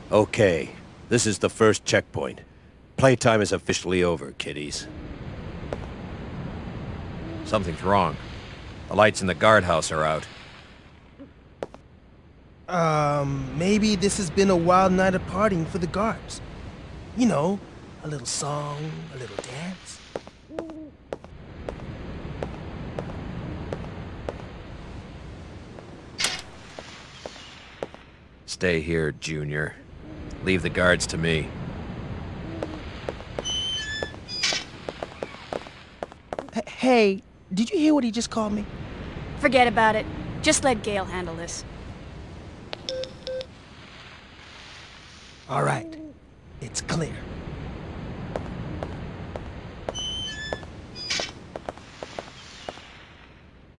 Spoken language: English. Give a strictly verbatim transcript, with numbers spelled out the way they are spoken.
Okay, this is the first checkpoint. Playtime is officially over, kiddies. Something's wrong. The lights in the guardhouse are out. Um, maybe this has been a wild night of partying for the guards. You know, a little song, a little dance. Stay here, Junior. Leave the guards to me. H hey, did you hear what he just called me? Forget about it. Just let Gale handle this. All right, it's clear.